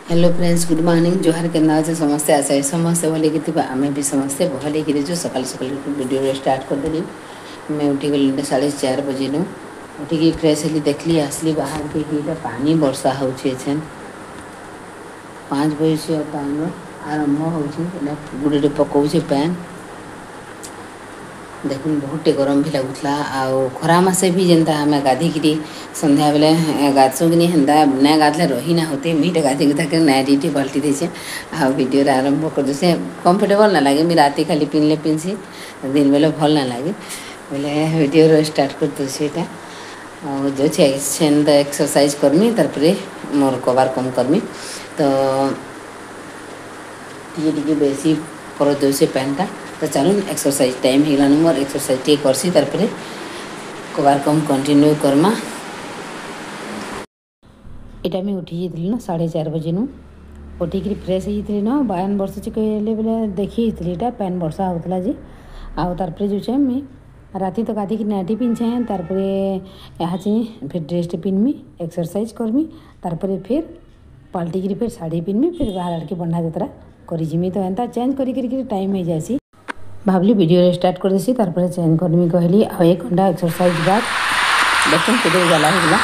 Hello friends, good morning. जोहार केना अच्छे समस्ते आशा समस्ते भले कि आम भी समस्ते भले कि सकाल सकाल वीडियो स्टार्ट करदेली। मैं उठी गली 4:30 बजे नु उठिकी फ्रेश हेली, देखली आसली बाहर के पानी वर्षा होछे। 5 बजे से टाइम आरंभ हो गुड़े पकाऊे पैन। देखुन बहुत गरम भी लगुला। खरा मसे भी जेनता आम गाधिकी संध्या बेले गाधसु कि हेन्ता ना गाधले रही ना होते। मुझे गाधी गुधा कर नाइटी पलटि देचे वीडियो आरंभ कर दे। कंफर्टेबल ना लगे, मुझे राति खाली पिनले पिनसी दिन बेले भल ना लगे बोले वीडियो स्टार्ट कर दूसरा। जो एक्सरसाइज करमी तार मोर कबार कम करमी तो टी बेसी कर दूसरे पैंटा। तो चलो एक्सरसाइज टाइम होगा मोर एक्सरसाइज टे करसी तार कबार कम कंटिन्यू करमा। इटा मैं उठी जाइली ना 4:30 बजे नु उठिक फ्रेश होती ना। बयान बर्षे कहले बोले देखी इटा पैन वर्षा होता जी। आर जो है मैं राति तो गाधी की नाइटी पिंछे तार यहाँ फिर ड्रेस पिनमी एक्सरसाइज करमी तार फिर पलटिकी फिर साड़ी पिनमी फिर बाहर आड़के बंधा यात्रा करी। तो एंता चेंज करी टाइम हो जासी। भावली वीडियो स्टार्ट कर देसी तार चेंज करमी कहली। 1 घंटा एक्सरसाइज बाद देखो कितने गला होगा।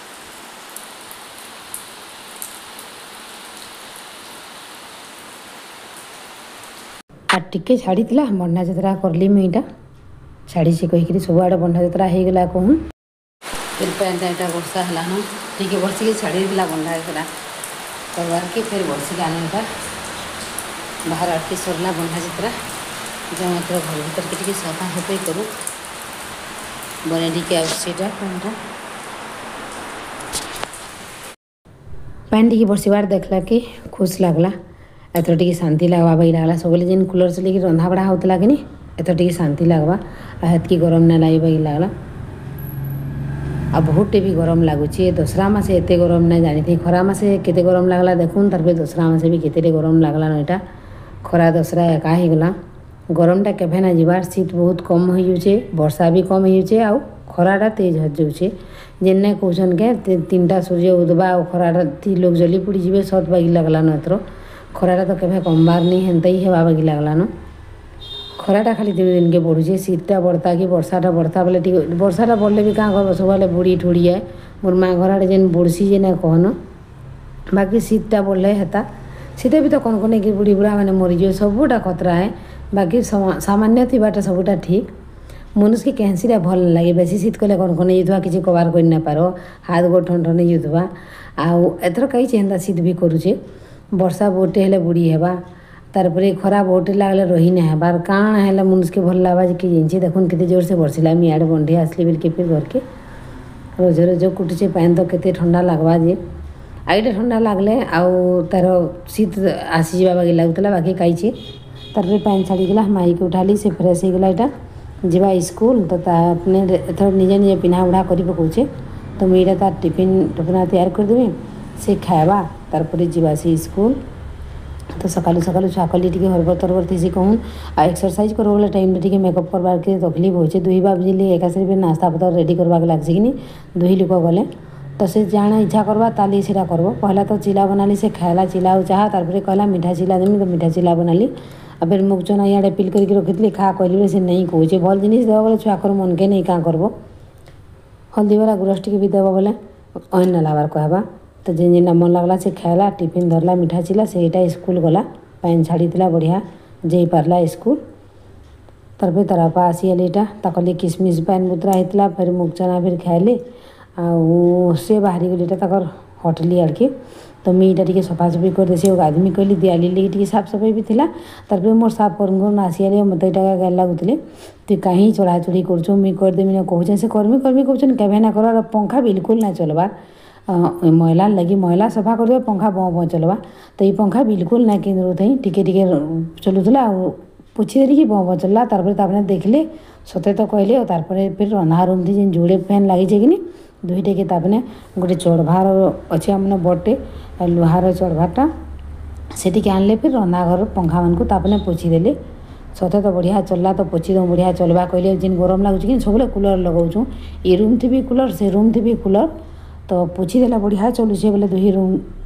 आ टिके छाड़ी बंधा यात्रा करली मुईटा छाड़ी से कहीकि सब आड़े बंधा यात्रा हो गला कहूँ। फिर पैंट एटा वर्षा है टिके बर्षिक छाड़ी बंधा यात्रा करवार के फिर बर्षिक आने बाहर आड़के सरला बंधा यात्रा जो मतलब घर भर के सफा सफाई करूँ बने टिके आटा पैन टी बसबार देखला कि खुश लगला। एथर टी शांति लगवा भाई लगला। सब जेन कूलर चलिए रंधा बड़ा होता कि एथर टी शांति लगवा हाथ की गरम ना लगे भाई लगला। आ बहुत भी गरम लगुच। दसरा मासे एत गरम ना जानी थी। खरा मासे केते गरम लगला देखुन तार दसरा मासे भी केते गरम लगला ना। यहाँ खरा दसरा एका ही गला। गरमटा केभे ना जीवार शीत बहुत कम हो जाए वर्षा भी कम हो आउ खराटा तेज हो जाए। जेने कौन के 3टा सूर्य उदबा और खराटा लोग जली पुड़ी जी सत बागी लगला न। एथर खराटा तो केभे कमबार नहीं हेन्ता ही हेबा बागी लगला न। खराटा खाली दिन दिन के बढ़ुचे शीतटा बढ़ता कि वर्षाटा बढ़ता बोले ठीक वर्षाटा बढ़ले भी क्या कर सब बुड़ी ठुड़ी है। मोर माँ घर आड़े जेन बुड़सी जे ना कहन बाकी शीतटा बढ़ले हेता शीते भी तो कौन कौन कि बुढ़ी बुढ़ा मैंने मरीजे सबूटा खतरा है। बाकी सामान्य थीटा सबूटा ठीक मनुष्य के कैंसीटा भल ना लगे। बेसी शीत कले कौन कौन जाइए किसी कबार कर ना पार हाथ गोड़ ठन ठन जाइए। आथर कहीं एंता शीत भी करुचे वर्षा बहुटे हेले बुढ़ी हेबा तार खरा बहुटे लगले रही ना हेबार काण है मनुष्य के भल लगा कि जानी देखुन के जोर से बरसिला इे बंधे आसली बेल के फिर घर के रोज रोज कुटुचे पैन तो केते ठंडा लगवा जे आईटा ठंडा लगले तार शीत आसी जावा बाकी लगुला बाकी कहीं तार पैन छाड़ी गला माई के उठाली से फ्रेश हो गला। यहाँ जीवा स्कूल तो अपने एथर निजे निजे पिन्हा उड़ा कर पकाऊे तो मुझे तार टिफिन टुपना तैयार करदेवी से खावा तार जीवा से स्कूल। तो सकालू सकालू छुआ कली टी हरबर तरबर थी कहूँ आ एक्सरसाइज कर वाला टाइम टी मेकअप करवार के तकलीफ होचे। दुई बार बजे एकासे फिर नास्ता पतर रेडी करवा के लगे कि दुई लोक गले तो से जाना इच्छा करवा ताली से करब। पहला तो चिला बनाली से खाला चिला और चाह तार कहला मीठा चिला देमी तो मीठा चिला बनाली। आ फिर मुख चना इे पिल करके रखी खा कहली से नहीं कहे भल जिन देव बोले छुआर मन के नहीं क्या करब। हल्दी वाला गुरस टी भी देव बोले अन ना लाबार कहवा तो जेन जेन मन लगला से खाला टिफिन धरला मीठा चिला से स्कूल गला पैन छाड़ी बढ़िया जे पारला स्कूल। तार तारापा आसी आलीटा तकली किसमिश पैन बुतरा होता फिर मुख चना फिर खाइली से बाहरी गलीटा तक हटली आड़के तो मुझे टी सफासफी कर देसी आदमी कहली दियाली लगे टी साफ सफाई भी थी तार मोर साफ कर आसी आली मत यहाँ गाल लगुले तु कहीं चढ़ा चढ़ी कर मुझे करदेमी ना कहूँ से कर्मी कर्मी कहन केवे ना कर पंखा बिल्कुल ना चलबार महिला लगी महिला सफा कर दे पंखा बँ चलवा तो ये पंखा बिल्कुल ना केन्द्र थी टिके टिके चलूला पुछी देरी कि बँ चलला तार देखले सते तो कहले तार फिर रंधा रूम थी जेन जोड़े फैन लगी कि दुईटे के तापने गोटे चढ़वार अच्छे आम बटे लुहार चढ़वारटा से आनले फिर रंधा घर पंखा मान को पोछी देले सते तो बढ़िया चलला तो पोछी दो बढ़िया चलवा कहले जिन गरम लगुच कि सब कूलर लगाऊँ ये रूम थी भी कूलर से रूम थी भी कूलर तो पोछी देला बढ़िया चलुचे बोले दुई रूम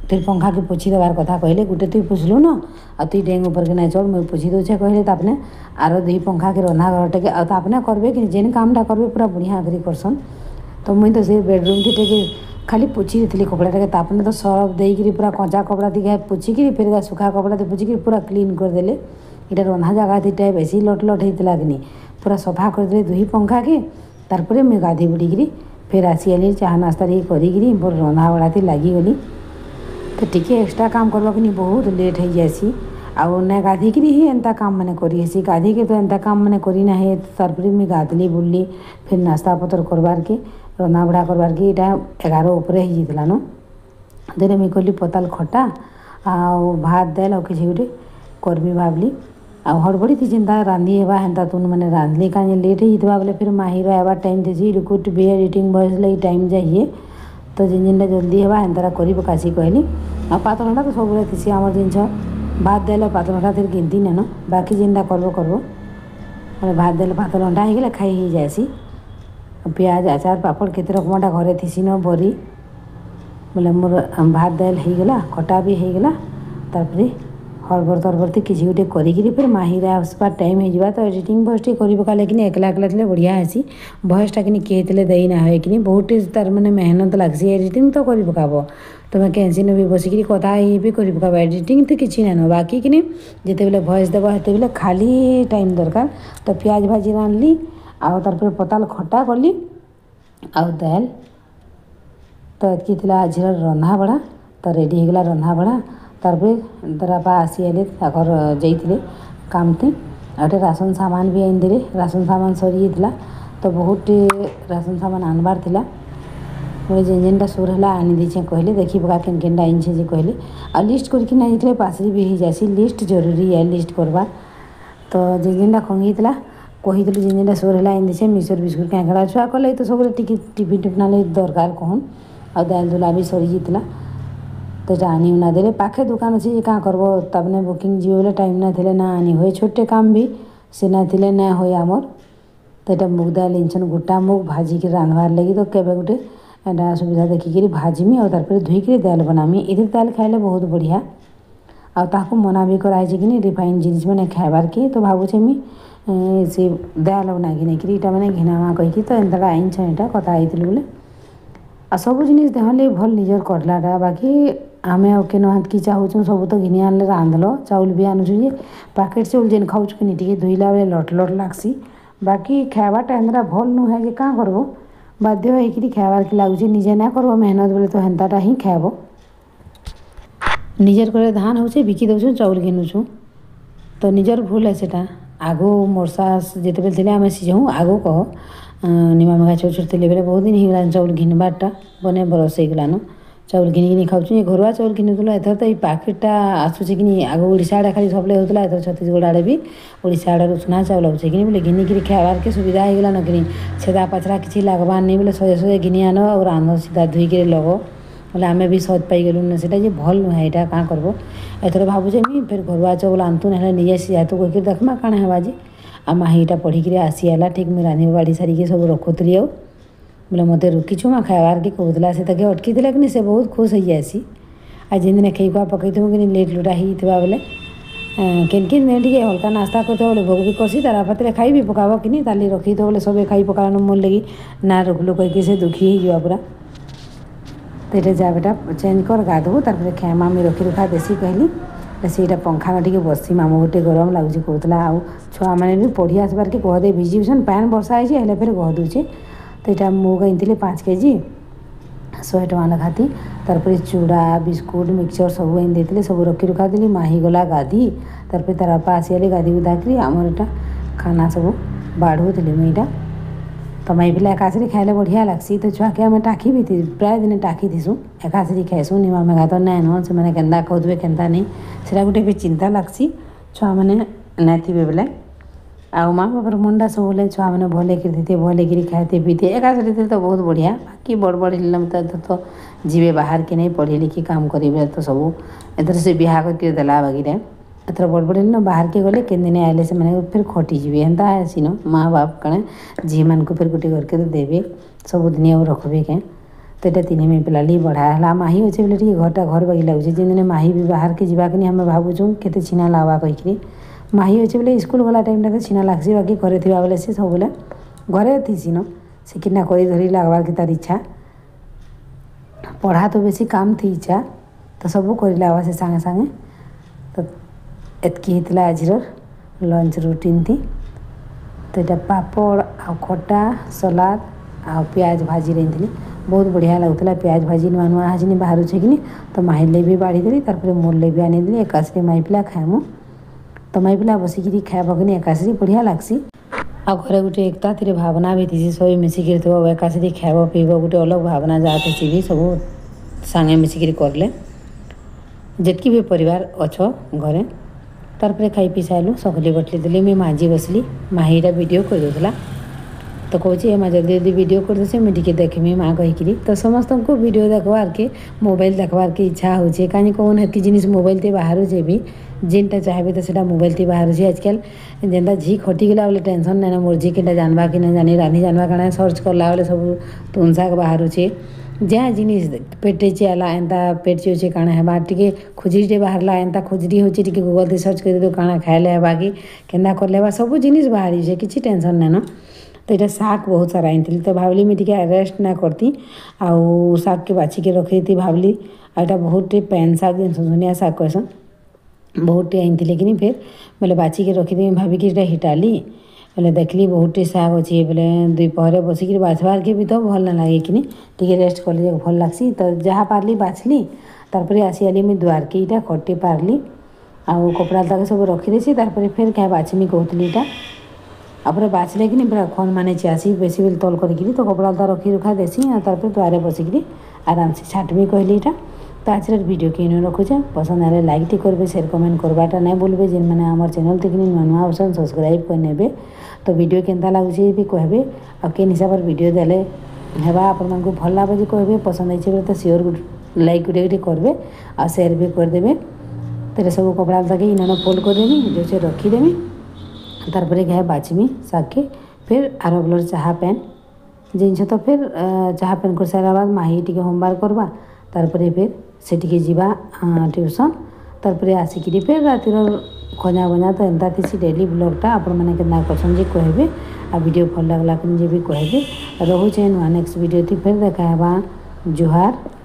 फिर पंखा के पोछी देवार कथा कहले गुटे तुई पोछलु न आ तुई डेंग ऊपर के ना चढ़ मुई पोछी दौचे कहले तापने आरो दुई पंखा के रंधा घरटे के आ तापने करबे कि जेन कामटा करबे पूरा बढ़िया करी करसन। तो मुई तो से बेडरूम थी टेके खाली पोछी देती कपड़ाटे तापने तो सरफ देकरी पूरा कचा कपड़ा दी पोछिकी फिर सुखा कपड़ा दी पोछिकी पूरा क्लीन करदेले। इटा रंधा जगह थी बेसी लट लट होता कि पूरा सफा करदे दुई पंखा के तारपरे मुई गाधी बुड़ीकी फिर आसीगली चाह नास्ता टी करी मोर रंधा बड़ा थी लगिगली। तो टी एक्सट्रा काम करवा कि बहुत लेट हो जासी आउ ना गाधिकी ही एंता काम मैंने करी गाधी के तो एंता काम मैंने करी ना है तारपरे मुई गाधली बुड़ली फिर नास्ता पतर करवार के रंधा बड़ा करवार के इटा 11 उपरे ही जाता न। देने मुई कली पताल खटा आउ भात दाल और किसी गोटे करमी भावली आ हड़बड़ी थी चिंता रांधी हेबा हेन्ता तुन मैंने रांधली कहीं लेट होता बोले फिर माहिर आवा टाइम थी रुकुट बी एडिटिंग बॉयज लगी टाइम जाइए तो जिन जिनटा जल्दी हेबा हेन्ता करी पकासी कहली आ पातलटा तो सब थी आम जिन भात दाल पातलटा फिर गिनती नेन बाकी जिनटा करबो भात दाल पातलटा हो गला खाई ही जासी प्याज आचार पापड़ केते रकमटा घरे थी न बरी बोले मोर भात दाल हो गला खटा भी हो गला तारपरे हड़बड़ तरबड़ थी किसी गोटे करी फिर माहिर आसवा टाइम हो तो एडिटिंग भॉइस टी कर पकाले कि एकला एकला थे बढ़िया हेसी भॉइसटा कि किए दे ना हुए कि बहुत तार मैंने मेहनत लगसी एडिटिंग तो कर पकाब तुम्हें कैंसिन भी बसिक कथा भी कर पकाब एडिटिंग तो किसी ना बाकी कि जिते बेले भॉइस देव हेते बेले खाली टाइम दरकार। तो प्याज भाजी रांधली आउ तार पताल खटा कली आउ दाल तो एतकी थिला आज रंधा बड़ा तो रेडी होगला रंधा बड़ा तारपरे दरापा आसीगले ताकर जाइए काम थी आटे राशन सामान भी आनीदे राशन सामान सरी जाता तो बहुत राशन सामान आनबार थिला मुझे जेन जेनटा सोर है आनी दीचे कहले देखी पका केन केनटा आनछे जे कहले आ लिस्ट करके ना जाइए पासरी भी हो जासी लिस्ट जरूरी है लिस्ट करवा। तो जेन जेनटा खंगीला कही जेन जेनटा सोर है आनी दीचे मिक्सर बिस्कुट कैंकड़ा छुआ कले तो सब टिफिन टिफिन दरकार कहन आ दाल दुला भी सरी जाता तो आनी उना दे पाखे दुकान अच्छी क्या करबो तबने बुकिंग जी बोले टाइम ना थे ना आनी हुए छोटे काम भी से ना थे ना हो आमर तो यहाँ मुग दाल इंसन गोटा मुग भाजी के रांधवार लगी तो केवे गोटे एटा सुविधा देखिकी भाजमी और तार धोईक दाल बनामी इधर दाल खाइले बहुत बढ़िया आ ताकू मना भी कराई कि रिफाइन जिनिस मैंने खाइबार के तो भावुचे मुई से दाल बना घिनेकरी इटा मैंने घिनामा कहीकि तो एंता आईन छा कथा आई बोले आ सब जिनिस देहले भल निजर करलाटा बाकी आमे केन हाथ चाहूँ सब तो घिनी आनले रांधल चाउल भी आनुछु जे पैकेट चाउल जेन खाऊँ कि टे धोइला बेले लट लट लागसी बाकी खाइबाटा एंता भल नुहे जे क्या करबो बाध्य होकर खाइबार के लगुच निजे ना करबो मेहनत बोले तो हेन्ताटा ही खाइब निजर करे धान होचे बिकी दौछु चाउल घिनुछु तो निजर भूल है सेटा आगो मोरसा जिते बेले आम सीझाऊँ आगो कह निमा मेघा छोट छोट थे बेले बहुत दिन होगा चाउल घिनबारटा बने बरस होगलान चाउल घिनी खाऊँ ये घरुआ चाउल घिनुला एथर तो ये पैकेटा आसूचे कि आग ओडिशा आड़े खाली सप्लाई होता एथर छत्तीसगढ़ आड़े भी ओडिशा आड़े उषुना चाउल आउे कि बोले घिनिकी खाइबार के सुविधा होगला न कि छेदा पचरा किसी लगवार नहीं बोले सजे सजे घिनी आन और रांध सीधा धोईक लग बोले आम भी सज पाईगलु ना से भल नुहे यहाँ क्या करब एथर भावुचे मुई फिर घरुआ चाउल आनतु ना निजे सीझातु कहीकि देखमा काଣା हेबा जे आ माहीटा पढ़िकी आसीगला ठीक मुझे रांधि बाढ़ी सारिकी सब रखुली आउ बोले मत रुकीछु माँ खाइबार के कहूला से अटकी कि से बहुत खुश हो जासी आ जिन दिन खई खुआ पकई थी कि लेट लुटा होता बोले केन केन टे हल्का नास्ता करते बोले भोग भी करसी तार पाते खाई भी पकाब कि ताली रखी तो बोले सब खाई पकान मोर लगी ना रुकलु कहीकि से दुखी हो पूरा तो ये जा बेटा चेंज कर गाधबू तार खाए मामी रखी रुखा देसी कहली से पंखा टे बसी मामू गोटे गरम लगुच कहला आउ छुआ मैंने भी पढ़ी आसबार के गहदे भिजीसन पैन वर्षा है फिर गह दूचे तो यहाँ मुग आनी 5 केजी 100 टଙ୍କା लखाती तारपरे चूड़ा बिस्कुट मिक्सचर सब आनी देते सब रखी रुखा देली माही गला गाधी तारपरे तार बापा आसीगले गाधी गुधाकरी आमर यहाँ खाना सब बाढ़ुली मुईटा तो माई पिला एकासरी खाइले बढ़िया लगसी तो छुआ के आम टाकी भी थी प्राय दिन टाकी थीसु एकासरी खाइसु निमा मेघा तो नाइन से मैंने केन्ता खाऊे केन्ता नहीं से गोटे भी चिंता लगसी छुआ मैंने नाइबे बेले आउ माँ बापर मंडा सब बोले छुआ मैंने भले कर भले कर खाते पीते एकासरी थे तो बहुत बढ़िया बाकी बड़ बड़ तो जीवे बाहर के नहीं पढ़ी लिखी काम करेंगे तो सब एथर से बिहा करके देला वगैरह एथर बड़ बड़ न बाहर के गले केन दिन आए से मैंने फिर खटिजे एंता आसीन माँ बाप कणे झी मान को फिर गोटे करके तो देवे सब दिन रखबे के तो ये 3 माई पिला बढ़ा है माही अच्छे बोले घरटा घर बागी लगे जिन दिन माही भी बाहर के जावाक नहीं आम भावुँ केते छीना लगवा कहीकि माही अच्छे बोले स्कूल गला टाइम तो छीना लगसी बाकी घरे थी बेले सी सब बोले घरे थी न से किना कर धरी लगवार के तार इच्छा पढ़ा तो बेसी काम थी इच्छा तो सब कर लगवा से सागे सागे तो एतकी होता आज लंच रूटीन थी तो ये पापड़ आ खटा सलाद आ प्याज भाजी रही थी बहुत बढ़िया लगुला प्याज भाजी नुआ नुआ आज बाहर कि तो माइले भी बाढ़ी देली तार मोरले भी आनीदेली एकासरे माई पिला खाएमु तो माई पिला बसिकी खाएबकनी एकासरी बढ़िया लगसी आ घरे गोटे एकता थी भावना भी थी सब मिसिकी थो एकासरी खाएब पीब गोटे अलग भावना जहाँ थी भी सब सांगे मिसिकी करले जितकी भी परिवार अच्छ घरे तार खाई पी सारू सकली बटली देली मुझे माजी बसली माहीटा वीडियो कर दूसरा तो कहे माँ जल्दी जल्दी वीडियो कर दे मुझे देखमी माँ कहीकि तो समस्त को वीडियो देखवार के मोबाइल देखवार के इच्छा होचे कहीं कौन हेतु जिनिस मोबाइल ते बाहर भी जिनटा चाहे तो सेटा मोबाइल ते बाहर आजकल जेनता झी खटिगला बोले टेंशन ना मोर झी के जानवा कि ना जानी रांधी जानवा काना सर्च करला बोले सब तुनसाक बाहर जहाँ जिनिस पेटे चला एंता पेट चोचे काଣା हेबा टिके खुजरी बाहरला एंता खुजरी होचे टिके गूगल ते सर्च कर दो काଣା खाइले हेबा कि केन्दा करले हेबा सब जिनिस बाहरी छे किछि टेंशन ना न तो ये शाग बहुत सारा आनी तो भावली मुझे टिके रेस्ट ना करती आउ शाग के बाछी के रखी थी भावली आटा बहुत पैन शाग जिन सुनिया शाग कहसन बहुत आनी लेकिन फिर बोले बाछी के रखी भाविकी हिटाली बोले देखली बहुत शाग अच्छे बोले दुपहर बसिक बाछबार के भी तो भल ना लगे कि टी रेस्ट कले भल लगसी तो जहाँ पार्ली बाछली तार आसीगली मुझे द्वार के इटा कटे पार्ली आउ कपड़ा तक सब रखीदेसी तार फिर क्या बाछमी कहती इटा आपरे बाछले कि पूरा खन माने चासी बेसी बेल तल करी तो कपड़ा ता रखी रुखा देसी तार द्वारे बसिक आराम से छाटमी कहली इटा तो आज वीडियो के रखुचे पसंद आए लाइक टी करेंगे शेयर कमेंट करवाटा नहीं भूलबे जिन मैंने आम चैनल देखनी नुआ नुआ ऑप्शन सब्सक्राइब करने तो वीडियो केनता लगुचे भी कहबे आ केन हिसाब से वीडियो देले हेबा आपण को भल लगे कहबे पसंद आई तो श्योर लाइक गोटे करेंगे आ शेयर भी करदे तो सब कपड़ा तक इन फोल्ड करदेमी जो से रखीदेमी तार क्या बाछमी शाग के फिर आर ब्लर चाहा पैन जिनस तो फिर चाहा पैन कर सारा बाद माही टी होमवर्क करवा तार फिर से जीवा ट्यूशन तार आसिकी फिर रातिर खजा बजा तो एंता थी डेली ब्लॉगटा आपण मैंने केना करछन जे कहबे आ वीडियो भल लगला कि भी कहबे रोचे नुआ नेक्स्ट वीडियो थी फिर देखा जुहार।